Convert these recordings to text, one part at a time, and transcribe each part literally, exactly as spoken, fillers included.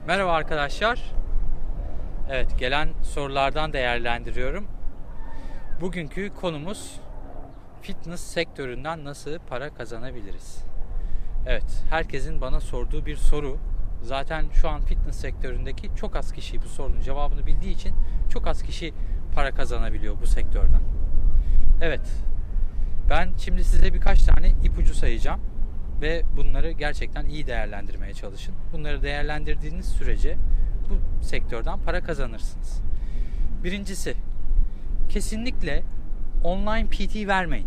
Merhaba arkadaşlar. Evet, gelen sorulardan değerlendiriyorum. Bugünkü konumuz fitness sektöründen nasıl para kazanabiliriz? Evet, herkesin bana sorduğu bir soru. Zaten şu an fitness sektöründeki çok az kişi bu sorunun cevabını bildiği için çok az kişi para kazanabiliyor bu sektörden. Evet, ben şimdi size birkaç tane ipucu sayacağım ve bunları gerçekten iyi değerlendirmeye çalışın. Bunları değerlendirdiğiniz sürece bu sektörden para kazanırsınız. Birincisi, kesinlikle online P T vermeyin.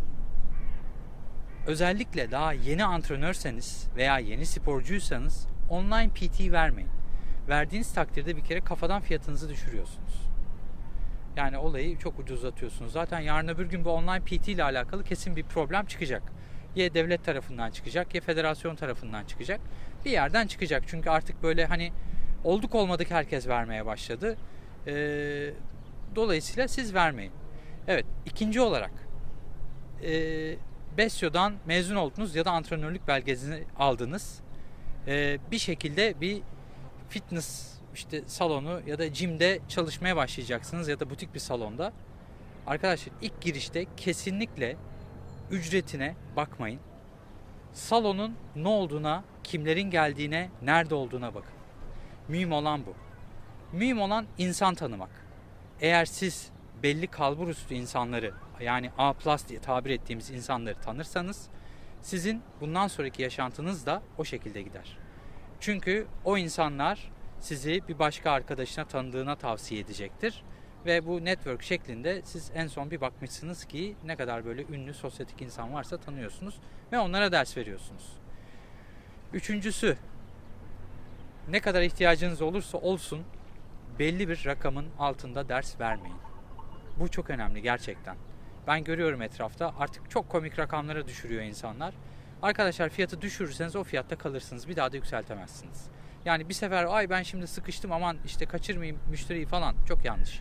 Özellikle daha yeni antrenörseniz veya yeni sporcuysanız online P T vermeyin. Verdiğiniz takdirde bir kere kafadan fiyatınızı düşürüyorsunuz. Yani olayı çok ucuzlatıyorsunuz. Zaten yarın öbür gün bu online P T ile alakalı kesin bir problem çıkacak. Ya devlet tarafından çıkacak ya federasyon tarafından çıkacak. Bir yerden çıkacak. Çünkü artık böyle hani olduk olmadık herkes vermeye başladı. Ee, dolayısıyla siz vermeyin. Evet, ikinci olarak e, Besyo'dan mezun oldunuz ya da antrenörlük belgesini aldınız. Ee, bir şekilde bir fitness işte salonu ya da jimde çalışmaya başlayacaksınız ya da butik bir salonda. Arkadaşlar ilk girişte kesinlikle ücretine bakmayın. Salonun ne olduğuna, kimlerin geldiğine, nerede olduğuna bakın. Mühim olan bu. Mühim olan insan tanımak. Eğer siz belli kalbur üstü insanları, yani A plus diye tabir ettiğimiz insanları tanırsanız, sizin bundan sonraki yaşantınız da o şekilde gider. Çünkü o insanlar sizi bir başka arkadaşına tanıdığına tavsiye edecektir. Ve bu network şeklinde siz en son bir bakmışsınız ki ne kadar böyle ünlü sosyetik insan varsa tanıyorsunuz ve onlara ders veriyorsunuz. Üçüncüsü, ne kadar ihtiyacınız olursa olsun belli bir rakamın altında ders vermeyin. Bu çok önemli gerçekten. Ben görüyorum etrafta artık çok komik rakamlara düşürüyor insanlar. Arkadaşlar fiyatı düşürürseniz o fiyatta kalırsınız. Bir daha da yükseltemezsiniz. Yani bir sefer ay ben şimdi sıkıştım aman işte kaçırmayayım müşteriyi falan, çok yanlış.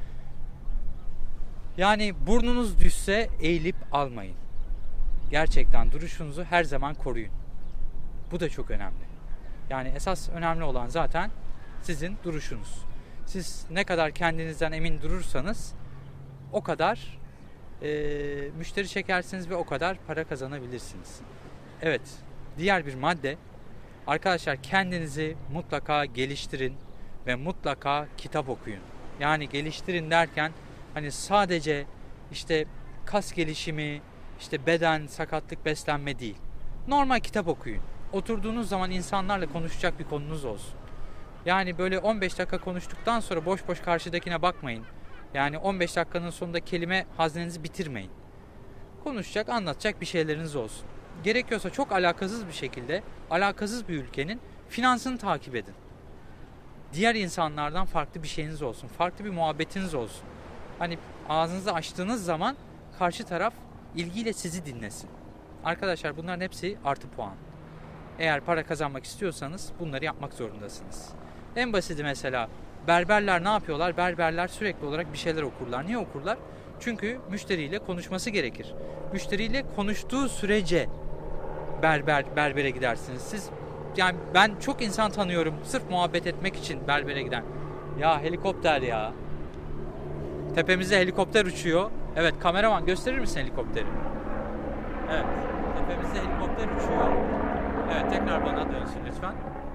Yani burnunuz düşse eğilip almayın. Gerçekten duruşunuzu her zaman koruyun. Bu da çok önemli. Yani esas önemli olan zaten sizin duruşunuz. Siz ne kadar kendinizden emin durursanız o kadar e, müşteri çekersiniz ve o kadar para kazanabilirsiniz. Evet, diğer bir madde, arkadaşlar kendinizi mutlaka geliştirin ve mutlaka kitap okuyun. Yani geliştirin derken hani sadece işte kas gelişimi, işte beden, sakatlık, beslenme değil. Normal kitap okuyun. Oturduğunuz zaman insanlarla konuşacak bir konunuz olsun. Yani böyle on beş dakika konuştuktan sonra boş boş karşıdakine bakmayın. Yani on beş dakikanın sonunda kelime haznenizi bitirmeyin. Konuşacak, anlatacak bir şeyleriniz olsun. Gerekiyorsa çok alakasız bir şekilde, alakasız bir ülkenin finansını takip edin. Diğer insanlardan farklı bir şeyiniz olsun, farklı bir muhabbetiniz olsun. Hani ağzınızı açtığınız zaman karşı taraf ilgiyle sizi dinlesin. Arkadaşlar bunların hepsi artı puan. Eğer para kazanmak istiyorsanız bunları yapmak zorundasınız. En basiti mesela berberler ne yapıyorlar? Berberler sürekli olarak bir şeyler okurlar. Niye okurlar? Çünkü müşteriyle konuşması gerekir. Müşteriyle konuştuğu sürece berber berbere gidersiniz. Siz yani ben çok insan tanıyorum sırf muhabbet etmek için berbere giden. Ya helikopter ya. Tepemizde helikopter uçuyor. Evet, kameraman gösterir misin helikopteri? Evet. Tepemizde helikopter uçuyor. Evet, tekrar bana dönsün lütfen.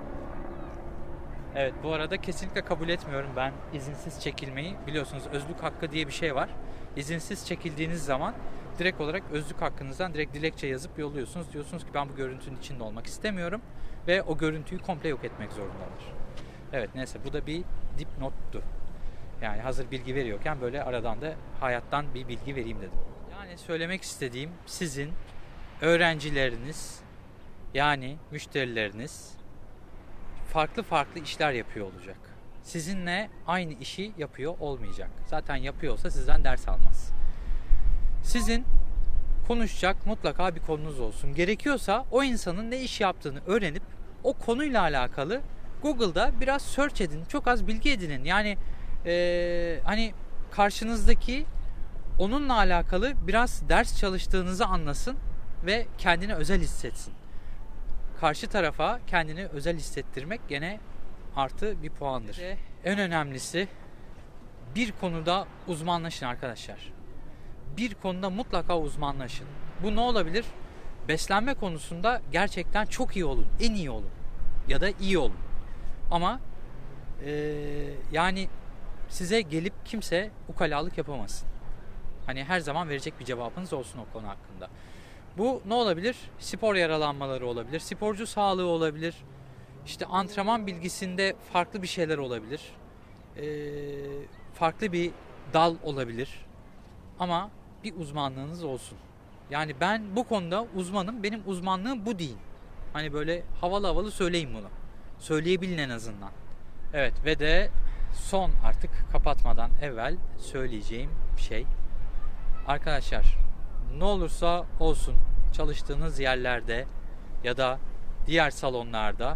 Evet, bu arada kesinlikle kabul etmiyorum ben izinsiz çekilmeyi. Biliyorsunuz özlük hakkı diye bir şey var. İzinsiz çekildiğiniz zaman direkt olarak özlük hakkınızdan direkt dilekçe yazıp yolluyorsunuz. Diyorsunuz ki ben bu görüntünün içinde olmak istemiyorum ve o görüntüyü komple yok etmek zorundalar. Evet, neyse bu da bir dipnottu. Yani hazır bilgi veriyorken böyle aradan da hayattan bir bilgi vereyim dedim. Yani söylemek istediğim, sizin öğrencileriniz yani müşterileriniz farklı farklı işler yapıyor olacak. Sizinle aynı işi yapıyor olmayacak. Zaten yapıyorsa sizden ders almaz. Sizin konuşacak mutlaka bir konunuz olsun. Gerekiyorsa o insanın ne iş yaptığını öğrenip o konuyla alakalı Google'da biraz search edin. Çok az bilgi edinin. Yani ee, hani karşınızdaki onunla alakalı biraz ders çalıştığınızı anlasın ve kendini özel hissetsin. Karşı tarafa kendini özel hissettirmek gene artı bir puandır. Ve en önemlisi bir konuda uzmanlaşın arkadaşlar. Bir konuda mutlaka uzmanlaşın. Bu ne olabilir? Beslenme konusunda gerçekten çok iyi olun, en iyi olun ya da iyi olun. Ama e, yani size gelip kimse ukalalık yapamasın. Hani her zaman verecek bir cevabınız olsun o konu hakkında. Bu ne olabilir? Spor yaralanmaları olabilir, sporcu sağlığı olabilir, işte antrenman bilgisinde farklı bir şeyler olabilir, e, farklı bir dal olabilir. Ama bir uzmanlığınız olsun. Yani ben bu konuda uzmanım, benim uzmanlığım bu değil. Hani böyle havalı havalı söyleyin bunu. Söyleyebilin en azından. Evet ve de son artık kapatmadan evvel söyleyeceğim şey. Arkadaşlar ne olursa olsun çalıştığınız yerlerde ya da diğer salonlarda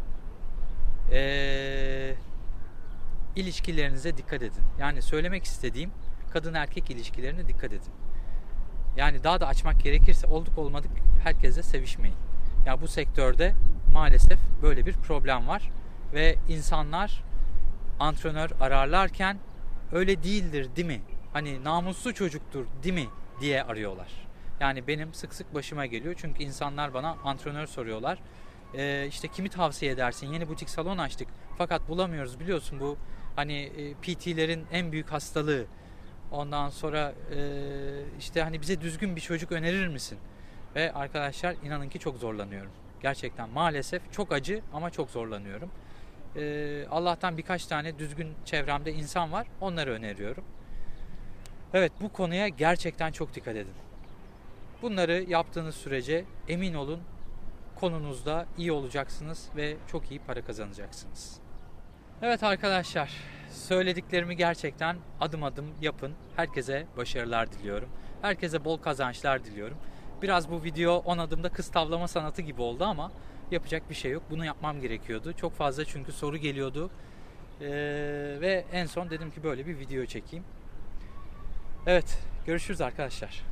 ee, ilişkilerinize dikkat edin. Yani söylemek istediğim kadın erkek ilişkilerine dikkat edin. Yani daha da açmak gerekirse olduk olmadık herkese sevişmeyin. Ya bu sektörde maalesef böyle bir problem var ve insanlar antrenör ararlarken öyle değildir değil mi? Hani namuslu çocuktur değil mi diye arıyorlar. Yani benim sık sık başıma geliyor çünkü insanlar bana antrenör soruyorlar. Ee, işte kimi tavsiye edersin? Yeni butik salon açtık fakat bulamıyoruz, biliyorsun bu hani P T'lerin en büyük hastalığı. Ondan sonra e, işte hani bize düzgün bir çocuk önerir misin? Ve arkadaşlar inanın ki çok zorlanıyorum. Gerçekten maalesef çok acı ama çok zorlanıyorum. E, Allah'tan birkaç tane düzgün çevremde insan var. Onları öneriyorum. Evet, bu konuya gerçekten çok dikkat edin. Bunları yaptığınız sürece emin olun konunuzda iyi olacaksınız ve çok iyi para kazanacaksınız. Evet arkadaşlar, söylediklerimi gerçekten adım adım yapın. Herkese başarılar diliyorum. Herkese bol kazançlar diliyorum. Biraz bu video on adımda kız tavlama sanatı gibi oldu ama yapacak bir şey yok. Bunu yapmam gerekiyordu. Çok fazla çünkü soru geliyordu. Ee, ve en son dedim ki böyle bir video çekeyim. Evet, görüşürüz arkadaşlar.